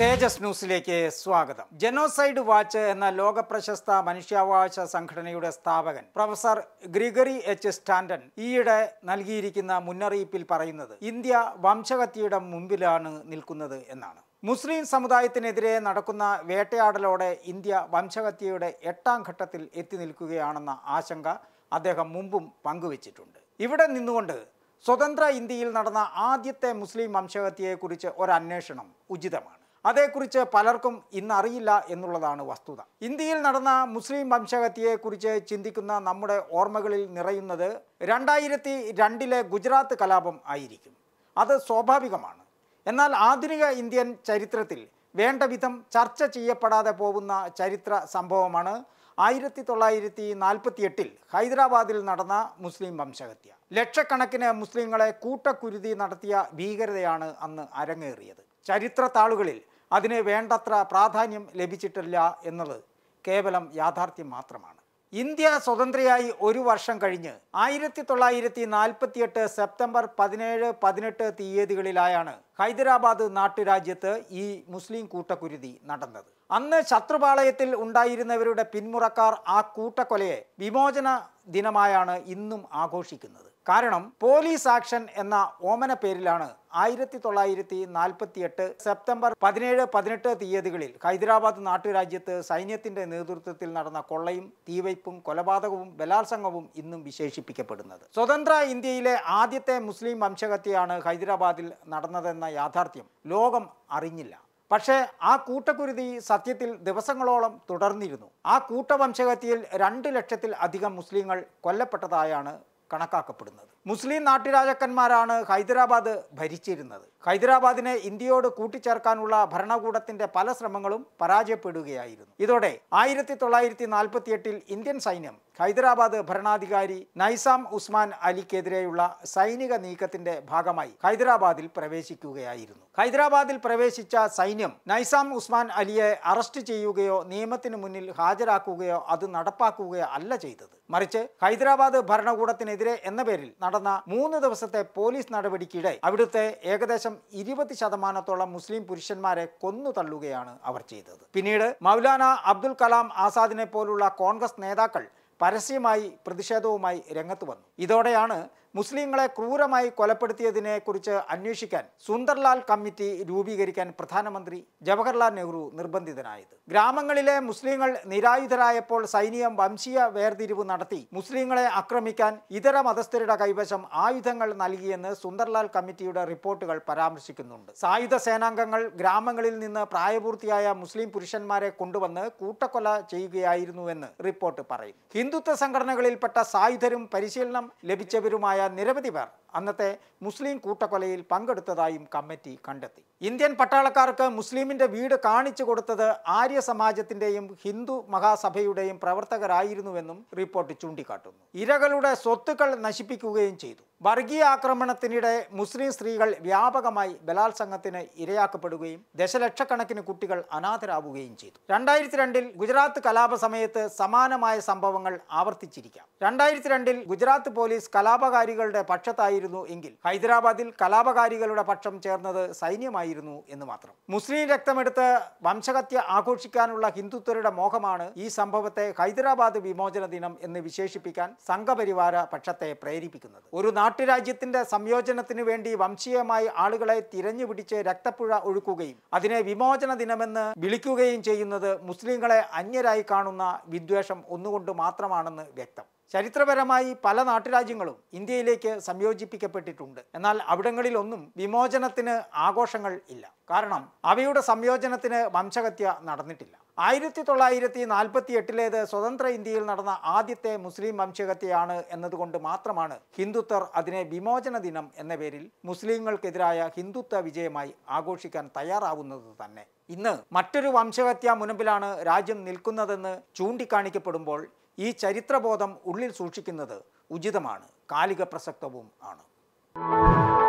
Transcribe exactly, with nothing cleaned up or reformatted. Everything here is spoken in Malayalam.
തേജസ് ന്യൂസിലേക്ക് സ്വാഗതം. ജനോസൈഡ് വാച്ച് എന്ന ലോക പ്രശസ്ത മനുഷ്യാവകാശ സംഘടനയുടെ സ്ഥാപകൻ പ്രൊഫസർ ഗ്രിഗറി എച്ച് സ്റ്റാൻഡൻ ഈയിടെ നൽകിയിരിക്കുന്ന മുന്നറിയിപ്പിൽ പറയുന്നത് ഇന്ത്യ വംശഹത്യയുടെ മുമ്പിലാണ് നിൽക്കുന്നത് എന്നാണ്. മുസ്ലിം സമുദായത്തിനെതിരെ നടക്കുന്ന വേട്ടയാടലോടെ ഇന്ത്യ വംശഹത്യയുടെ എട്ടാം ഘട്ടത്തിൽ എത്തി നിൽക്കുകയാണെന്ന ആശങ്ക അദ്ദേഹം മുമ്പും പങ്കുവച്ചിട്ടുണ്ട്. ഇവിടെ നിന്നുകൊണ്ട് സ്വതന്ത്ര ഇന്ത്യയിൽ നടന്ന ആദ്യത്തെ മുസ്ലിം വംശഹത്യയെക്കുറിച്ച് ഒരന്വേഷണം ഉചിതമാണ്. അതേക്കുറിച്ച് പലർക്കും ഇന്നറിയില്ല എന്നുള്ളതാണ് വസ്തുത. ഇന്ത്യയിൽ നടന്ന മുസ്ലിം വംശഹത്യയെക്കുറിച്ച് ചിന്തിക്കുന്ന നമ്മുടെ ഓർമ്മകളിൽ നിറയുന്നത് രണ്ടായിരത്തി രണ്ടിലെ ഗുജറാത്ത് കലാപം ആയിരിക്കും. അത് സ്വാഭാവികമാണ്. എന്നാൽ ആധുനിക ഇന്ത്യൻ ചരിത്രത്തിൽ വേണ്ട വിധം ചർച്ച ചെയ്യപ്പെടാതെ പോകുന്ന ചരിത്ര സംഭവമാണ് ആയിരത്തി തൊള്ളായിരത്തി നാൽപ്പത്തി എട്ടിൽ ഹൈദരാബാദിൽ നടന്ന മുസ്ലിം വംശഹത്യ. ലക്ഷക്കണക്കിന് മുസ്ലിങ്ങളെ കൂട്ടക്കുരുതി നടത്തിയ ഭീകരതയാണ് അന്ന് അരങ്ങേറിയത്. ചരിത്ര താളുകളിൽ അതിന് വേണ്ടത്ര പ്രാധാന്യം ലഭിച്ചിട്ടില്ല എന്നത് കേവലം യാഥാർത്ഥ്യം മാത്രമാണ്. ഇന്ത്യ സ്വതന്ത്രയായി ഒരു വർഷം കഴിഞ്ഞ് ആയിരത്തി തൊള്ളായിരത്തി നാൽപ്പത്തി എട്ട് സെപ്റ്റംബർ പതിനേഴ് പതിനെട്ട് തീയതികളിലായാണ് ഹൈദരാബാദ് നാട്ടുരാജ്യത്ത് ഈ മുസ്ലിം കൂട്ടക്കുരുതി നടന്നത്. അന്ന് ശത്രുപാളയത്തിൽ ഉണ്ടായിരുന്നവരുടെ പിന്മുറക്കാർ ആ കൂട്ടക്കൊലയെ വിമോചന ദിനമായാണ് ഇന്നും ആഘോഷിക്കുന്നത്. കാരണം പോലീസ് ആക്ഷൻ എന്ന ഓമന പേരിലാണ് ആയിരത്തി തൊള്ളായിരത്തി നാൽപ്പത്തി എട്ട് സെപ്റ്റംബർ പതിനേഴ് പതിനെട്ട് തീയതികളിൽ ഹൈദരാബാദ് നാട്ടുരാജ്യത്ത് സൈന്യത്തിന്റെ നേതൃത്വത്തിൽ നടന്ന കൊള്ളയും തീവയ്പും കൊലപാതകവും ബലാത്സംഗവും ഇന്നും വിശേഷിപ്പിക്കപ്പെടുന്നത്. സ്വതന്ത്ര ഇന്ത്യയിലെ ആദ്യത്തെ മുസ്ലിം വംശഹത്യയാണ് ഹൈദരാബാദിൽ നടന്നതെന്ന യാഥാർത്ഥ്യം ലോകം അറിഞ്ഞില്ല. പക്ഷേ ആ കൂട്ടക്കുരുതി സത്യത്തിൽ ദിവസങ്ങളോളം തുടർന്നിരുന്നു. ആ കൂട്ടവംശഹത്യയിൽ രണ്ട് ലക്ഷത്തിൽ അധികം മുസ്ലിങ്ങൾ കൊല്ലപ്പെട്ടതായാണ് കണക്കാക്കപ്പെടുന്നത്. മുസ്ലിം നാട്ടുരാജാക്കന്മാരാണ് ഹൈദരാബാദ് ഭരിച്ചിരുന്നത്. ഹൈദരാബാദിനെ ഇന്ത്യയോട് കൂട്ടിച്ചേർക്കാനുള്ള ഭരണകൂടത്തിന്റെ പല ശ്രമങ്ങളും പരാജയപ്പെടുകയായിരുന്നു. ഇതോടെ ആയിരത്തി തൊള്ളായിരത്തി നാൽപ്പത്തി എട്ടിൽ ഇന്ത്യൻ സൈന്യം ഹൈദരാബാദ് ഭരണാധികാരി നൈസാം ഉസ്മാൻ അലിക്കെതിരെയുള്ള സൈനിക നീക്കത്തിന്റെ ഭാഗമായി ഹൈദരാബാദിൽ പ്രവേശിക്കുകയായിരുന്നു. ഹൈദരാബാദിൽ പ്രവേശിച്ച സൈന്യം നൈസാം ഉസ്മാൻ അലിയെ അറസ്റ്റ് ചെയ്യുകയോ നിയമത്തിന് മുന്നിൽ ഹാജരാക്കുകയോ അത് നടപ്പാക്കുകയോ അല്ല ചെയ്തത്. മറിച്ച് ഹൈദരാബാദ് ഭരണകൂടത്തിനെതിരെ എന്ന പേരിൽ നടന്ന മൂന്ന് ദിവസത്തെ പോലീസ് നടപടിക്കിടെ അവിടുത്തെ ഏകദേശം ഇരുപത് ശതമാനത്തോളം മുസ്ലിം പുരുഷന്മാരെ കൊന്നു തള്ളുകയാണ് അവർ ചെയ്തത്. പിന്നീട് മൗലാന അബ്ദുൽ കലാം ആസാദിനെ പോലുള്ള കോൺഗ്രസ് നേതാക്കൾ പരസ്യമായി പ്രതിഷേധവുമായി രംഗത്ത് വന്നു. ഇതോടെയാണ് മുസ്ലിങ്ങളെ ക്രൂരമായി കൊലപ്പെടുത്തിയതിനെ കുറിച്ച് അന്വേഷിക്കാൻ സുന്ദർലാൽ കമ്മിറ്റി രൂപീകരിക്കാൻ പ്രധാനമന്ത്രി ജവഹർലാൽ നെഹ്റു നിർബന്ധിതനായത്. ഗ്രാമങ്ങളിലെ മുസ്ലിങ്ങൾ നിരായുധരായപ്പോൾ സൈന്യം വംശീയ വേർതിരിവ് നടത്തി മുസ്ലിങ്ങളെ ആക്രമിക്കാൻ ഇതര മതസ്ഥരുടെ കൈവശം ആയുധങ്ങൾ നൽകിയെന്ന് സുന്ദർലാൽ കമ്മിറ്റിയുടെ റിപ്പോർട്ടുകൾ പരാമർശിക്കുന്നുണ്ട്. സായുധ സേനാംഗങ്ങൾ ഗ്രാമങ്ങളിൽ നിന്ന് പ്രായപൂർത്തിയായ മുസ്ലിം പുരുഷന്മാരെ കൊണ്ടുവന്ന് കൂട്ടക്കൊല ചെയ്യുകയായിരുന്നുവെന്ന് റിപ്പോർട്ട് പറയും. ഹിന്ദുത്വ സംഘടനകളിൽപ്പെട്ട സായുധരും പരിശീലനം ലഭിച്ചവരുമായ നിരവധി പേർ അന്നത്തെ മുസ്ലിം കൂട്ടക്കൊലയിൽ പങ്കെടുത്തതായും കമ്മിറ്റി കണ്ടെത്തി. ഇന്ത്യൻ പട്ടാളക്കാർക്ക് മുസ്ലിമിന്റെ വീട് കാണിച്ചു കൊടുത്തത് ആര്യ സമാജത്തിന്റെയും ഹിന്ദു മഹാസഭയുടെയും പ്രവർത്തകരായിരുന്നുവെന്നും റിപ്പോർട്ട് ചൂണ്ടിക്കാട്ടുന്നു. ഇരകളുടെ സ്വത്തുക്കൾ നശിപ്പിക്കുകയും ചെയ്തു. വർഗീയ ആക്രമണത്തിനിടെ മുസ്ലിം സ്ത്രീകൾ വ്യാപകമായി ബലാത്സംഗത്തിന് ഇരയാക്കപ്പെടുകയും ദശലക്ഷക്കണക്കിന് കുട്ടികൾ അനാഥരാവുകയും ചെയ്തു. രണ്ടായിരത്തി രണ്ടിൽ ഗുജറാത്ത് കലാപ സമയത്ത് സമാനമായ സംഭവങ്ങൾ ആവർത്തിച്ചിരിക്കാം. രണ്ടായിരത്തി രണ്ടിൽ ഗുജറാത്ത് പോലീസ് കലാപകാരികളുടെ പക്ഷത്തായിരുന്നു എങ്കിൽ ഹൈദരാബാദിൽ കലാപകാരികളുടെ പക്ഷം ചേർന്നത് സൈന്യമായിരുന്നു എന്ന് മാത്രം. മുസ്ലിം രക്തമെടുത്ത് വംശഹത്യ ആഘോഷിക്കാനുള്ള ഹിന്ദുത്വരുടെ മോഹമാണ് ഈ സംഭവത്തെ ഹൈദരാബാദ് വിമോചന ദിനം എന്ന് വിശേഷിപ്പിക്കാൻ സംഘപരിവാര പക്ഷത്തെ പ്രേരിപ്പിക്കുന്നത്. ഒരു നാട്ടുരാജ്യത്തിന്റെ സംയോജനത്തിന് വേണ്ടി വംശീയമായി ആളുകളെ തിരഞ്ഞുപിടിച്ച് രക്തപ്പുഴ ഒഴുക്കുകയും അതിനെ വിമോചന ദിനമെന്ന് വിളിക്കുകയും ചെയ്യുന്നത് മുസ്ലിങ്ങളെ അന്യരായി കാണുന്ന വിദ്വേഷം ഒന്നുകൊണ്ട് മാത്രമാണെന്ന് വ്യക്തം. ചരിത്രപരമായി പല നാട്ടുരാജ്യങ്ങളും ഇന്ത്യയിലേക്ക് സംയോജിപ്പിക്കപ്പെട്ടിട്ടുണ്ട്. എന്നാൽ അവിടങ്ങളിലൊന്നും വിമോചനത്തിന് ആഘോഷങ്ങൾ ഇല്ല. കാരണം അവയുടെ സംയോജനത്തിന് വംശഹത്യ നടന്നിട്ടില്ല. ആയിരത്തി തൊള്ളായിരത്തി നാൽപ്പത്തി എട്ടിലേത് സ്വതന്ത്ര ഇന്ത്യയിൽ നടന്ന ആദ്യത്തെ മുസ്ലിം വംശഹത്യയാണ് എന്നതുകൊണ്ട് മാത്രമാണ് ഹിന്ദുത്വർ അതിനെ വിമോചന ദിനം എന്ന പേരിൽ മുസ്ലിങ്ങൾക്കെതിരായ ഹിന്ദുത്വ വിജയമായി ആഘോഷിക്കാൻ തയ്യാറാവുന്നത് തന്നെ. ഇന്ന് മറ്റൊരു വംശഹത്യ മുൻപിലാണ് രാജ്യം നിൽക്കുന്നതെന്ന് ചൂണ്ടിക്കാണിക്കപ്പെടുമ്പോൾ ഈ ചരിത്രബോധം ഉള്ളിൽ സൂക്ഷിക്കുന്നത് ഉചിതമാണ്, കാലിക പ്രസക്തവും ആണ്.